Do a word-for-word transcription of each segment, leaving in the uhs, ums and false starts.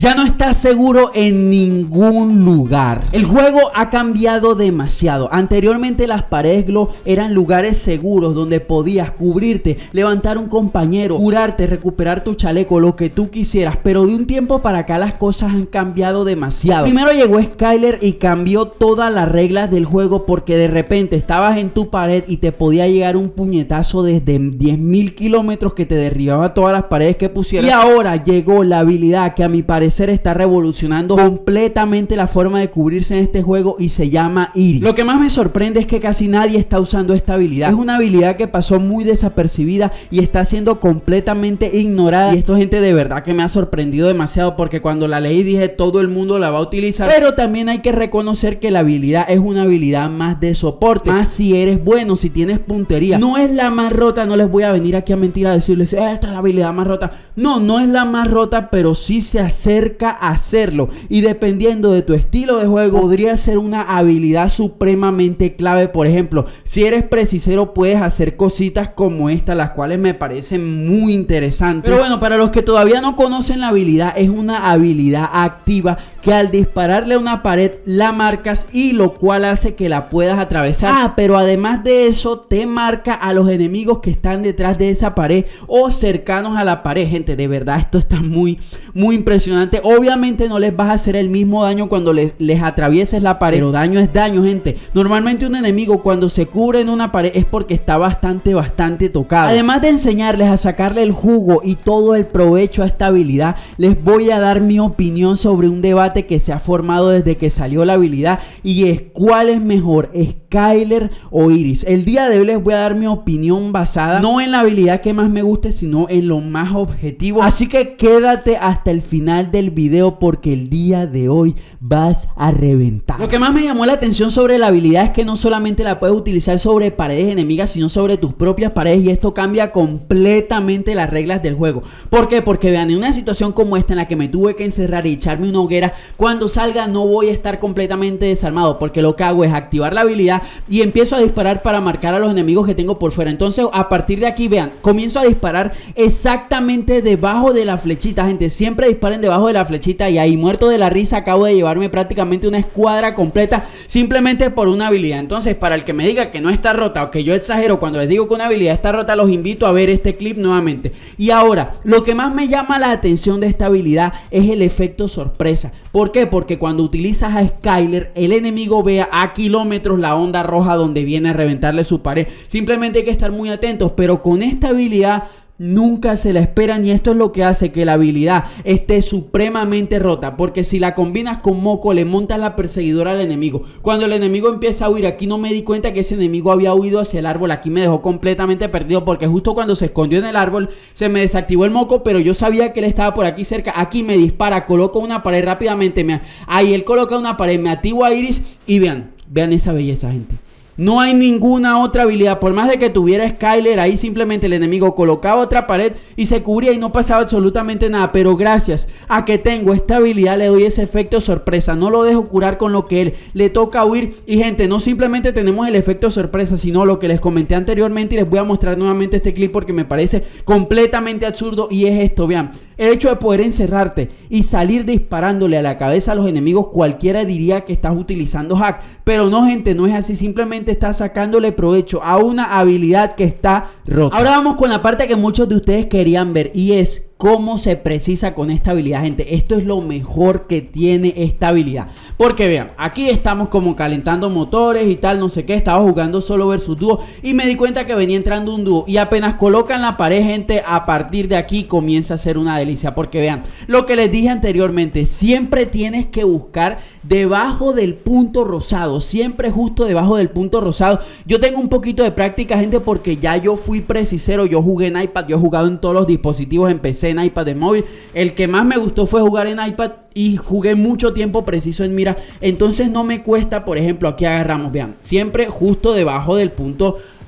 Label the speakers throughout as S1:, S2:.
S1: Ya no estás seguro en ningún lugar. El juego ha cambiado demasiado. Anteriormente las paredes Glow eran lugares seguros donde podías cubrirte, levantar un compañero, curarte, recuperar tu chaleco, lo que tú quisieras. Pero de un tiempo para acá las cosas han cambiado demasiado. Primero llegó Skyler y cambió todas las reglas del juego, porque de repente estabas en tu pared y te podía llegar un puñetazo desde diez mil kilómetros que te derribaba todas las paredes que pusieras. Y ahora llegó la habilidad que a mi parecer está revolucionando completamente la forma de cubrirse en este juego, y se llama Iris. Lo que más me sorprende es que casi nadie está usando esta habilidad. Es una habilidad que pasó muy desapercibida y está siendo completamente ignorada, y esto, gente, de verdad que me ha sorprendido demasiado, porque cuando la leí dije todo el mundo la va a utilizar, pero también hay que reconocer que la habilidad es una habilidad más de soporte, más si eres bueno, si tienes puntería. No es la más rota, no les voy a venir aquí a mentir a decirles esta es la habilidad más rota. No, no es la más rota, pero sí se hace cerca a hacerlo, y dependiendo de tu estilo de juego podría ser una habilidad supremamente clave. Por ejemplo, si eres precisero puedes hacer cositas como esta, las cuales me parecen muy interesantes. Pero bueno, para los que todavía no conocen la habilidad, es una habilidad activa que al dispararle a una pared la marcas, y lo cual hace que la puedas atravesar. Ah, pero además de eso te marca a los enemigos que están detrás de esa pared o cercanos a la pared. Gente, de verdad esto está muy muy impresionante. Obviamente no les vas a hacer el mismo daño cuando les, les atravieses la pared, pero daño es daño, gente. Normalmente un enemigo cuando se cubre en una pared es porque está bastante bastante tocado. Además de enseñarles a sacarle el jugo y todo el provecho a esta habilidad, les voy a dar mi opinión sobre un debate que se ha formado desde que salió la habilidad, y es cuál es mejor, Skyler o Iris. El día de hoy les voy a dar mi opinión basada no en la habilidad que más me guste, sino en lo más objetivo. Así que quédate hasta el final del video, porque el día de hoy vas a reventar. Lo que más me llamó la atención sobre la habilidad es que no solamente la puedes utilizar sobre paredes enemigas, sino sobre tus propias paredes, y esto cambia completamente las reglas del juego. ¿Por qué? Porque vean, en una situación como esta en la que me tuve que encerrar y echarme una hoguera, cuando salga no voy a estar completamente desarmado, porque lo que hago es activar la habilidad y empiezo a disparar para marcar a los enemigos que tengo por fuera. Entonces a partir de aquí, vean, comienzo a disparar exactamente debajo de la flechita. Gente, siempre disparen debajo de la flechita, y ahí muerto de la risa acabo de llevarme prácticamente una escuadra completa simplemente por una habilidad. Entonces, para el que me diga que no está rota o que yo exagero cuando les digo que una habilidad está rota, los invito a ver este clip nuevamente. Y ahora, lo que más me llama la atención de esta habilidad es el efecto sorpresa. ¿Por qué? Porque cuando utilizas a Skyler, el enemigo vea a kilómetros la onda roja donde viene a reventarle su pared. Simplemente hay que estar muy atentos, pero con esta habilidad nunca se la esperan, y esto es lo que hace que la habilidad esté supremamente rota, porque si la combinas con Moco le montas la perseguidora al enemigo. Cuando el enemigo empieza a huir, aquí no me di cuenta que ese enemigo había huido hacia el árbol, aquí me dejó completamente perdido, porque justo cuando se escondió en el árbol se me desactivó el Moco, pero yo sabía que él estaba por aquí cerca. Aquí me dispara, coloco una pared rápidamente, me... ahí él coloca una pared, me activo a Iris, y vean, vean esa belleza, gente. No hay ninguna otra habilidad, por más de que tuviera Skyler, ahí simplemente el enemigo colocaba otra pared y se cubría y no pasaba absolutamente nada. Pero gracias a que tengo esta habilidad le doy ese efecto sorpresa, no lo dejo curar con lo que él le toca huir. Y gente, no simplemente tenemos el efecto sorpresa, sino lo que les comenté anteriormente, y les voy a mostrar nuevamente este clip porque me parece completamente absurdo, y es esto, vean. El hecho de poder encerrarte y salir disparándole a la cabeza a los enemigos, cualquiera diría que estás utilizando hack, pero no, gente, no es así. Simplemente estás sacándole provecho a una habilidad que está rota. Ahora vamos con la parte que muchos de ustedes querían ver, y es cómo se precisa con esta habilidad. Gente, esto es lo mejor que tiene esta habilidad, porque vean, aquí estamos como calentando motores y tal, no sé qué. Estaba jugando solo versus dúo y me di cuenta que venía entrando un dúo, y apenas colocan la pared, gente, a partir de aquí comienza a ser una delicia, porque vean, lo que les dije anteriormente, siempre tienes que buscar debajo del punto rosado, siempre justo debajo del punto rosado. Yo tengo un poquito de práctica, gente, porque ya yo fui precisero, yo jugué en iPad, yo he jugado en todos los dispositivos, empecé en iPad, de móvil. El que más me gustó fue jugar en iPad, y jugué mucho tiempo preciso en mira, entonces no me cuesta. Por ejemplo, aquí agarramos, vean, siempre justo debajo del punto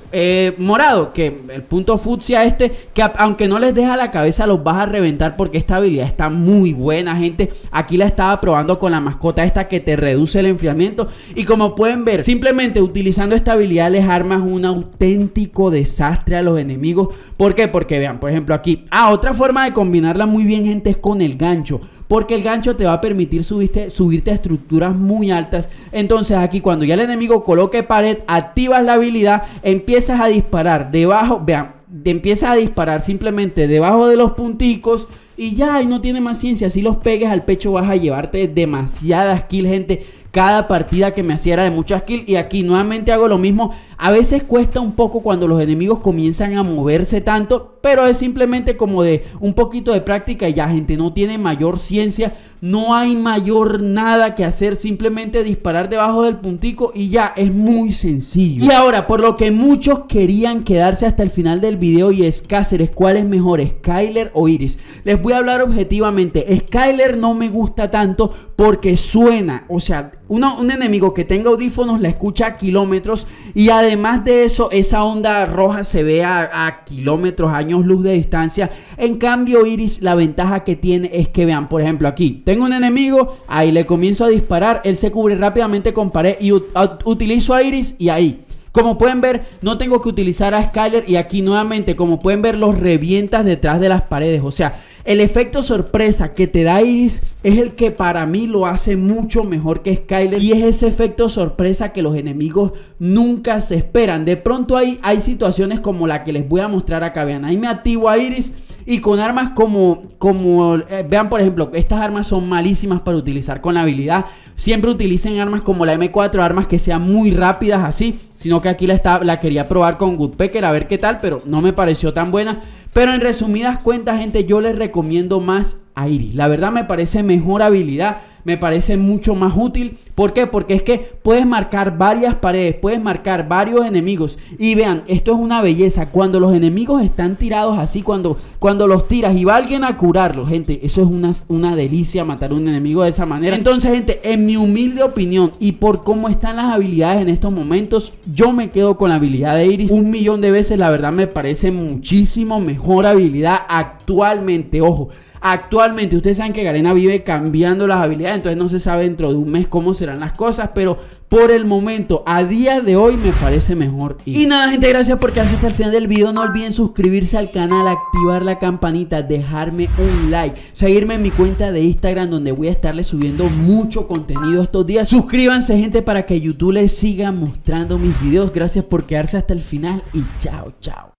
S1: eh, morado, que el punto fucsia este, que a, aunque no les deja la cabeza, los vas a reventar porque esta habilidad está muy buena, gente. Aquí la estaba probando con la mascota esta que te reduce el enfriamiento. Y como pueden ver, simplemente utilizando esta habilidad les armas un auténtico desastre a los enemigos. ¿Por qué? Porque vean, por ejemplo aquí, ah, otra forma de combinarla muy bien, gente, es con el gancho. Porque el gancho te va a permitir subirte, subirte a estructuras muy altas. Entonces aquí cuando ya el enemigo coloque pared, activas la habilidad, empiezas a disparar debajo, vean, te empiezas a disparar simplemente debajo de los punticos y ya, y no tiene más ciencia. Si los pegues al pecho vas a llevarte demasiadas kills, gente. Cada partida que me hacía era de muchas kills. Y aquí nuevamente hago lo mismo. A veces cuesta un poco cuando los enemigos comienzan a moverse tanto, pero es simplemente como de un poquito de práctica y ya, gente, no tiene mayor ciencia. No hay mayor nada que hacer, simplemente disparar debajo del puntico y ya, es muy sencillo. Y ahora, por lo que muchos querían quedarse hasta el final del video, y es Cáceres, ¿cuál es mejor, Skyler o Iris? Les voy a hablar objetivamente. Skyler no me gusta tanto porque suena, o sea, uno, un enemigo que tenga audífonos la escucha a kilómetros, y además de eso, esa onda roja se ve a, a kilómetros, años luz de distancia. En cambio, Iris, la ventaja que tiene es que vean, por ejemplo, aquí tengo un enemigo, ahí le comienzo a disparar, él se cubre rápidamente con pared y utilizo a Iris y ahí, como pueden ver, no tengo que utilizar a Skyler, y aquí nuevamente, como pueden ver, los revientas detrás de las paredes. O sea, el efecto sorpresa que te da Iris es el que para mí lo hace mucho mejor que Skyler, y es ese efecto sorpresa que los enemigos nunca se esperan. De pronto hay, hay situaciones como la que les voy a mostrar acá. Vean, ahí me activo a Iris y con armas como, como eh, vean, por ejemplo, estas armas son malísimas para utilizar con la habilidad. Siempre utilicen armas como la eme cuatro, armas que sean muy rápidas así. Sino que aquí la, está, la quería probar con Woodpecker a ver qué tal, pero no me pareció tan buena. Pero en resumidas cuentas, gente, yo les recomiendo más a Iris. La verdad me parece mejor habilidad, me parece mucho más útil. ¿Por qué? Porque es que puedes marcar varias paredes, puedes marcar varios enemigos. Y vean, esto es una belleza. Cuando los enemigos están tirados así, cuando, cuando los tiras y va alguien a curarlos, gente, eso es una, una delicia matar a un enemigo de esa manera. Entonces, gente, en mi humilde opinión y por cómo están las habilidades en estos momentos, yo me quedo con la habilidad de Iris un millón de veces. La verdad me parece muchísimo mejor habilidad actualmente. Ojo, actualmente ustedes saben que Garena vive cambiando las habilidades, entonces no se sabe dentro de un mes cómo serán las cosas, pero por el momento, a día de hoy, me parece mejor Iris. Y nada, gente, gracias por quedarse hasta el final del video. No olviden suscribirse al canal, activar la campanita, dejarme un like, seguirme en mi cuenta de Instagram, donde voy a estarles subiendo mucho contenido estos días. Suscríbanse, gente, para que YouTube les siga mostrando mis videos. Gracias por quedarse hasta el final y chao, chao.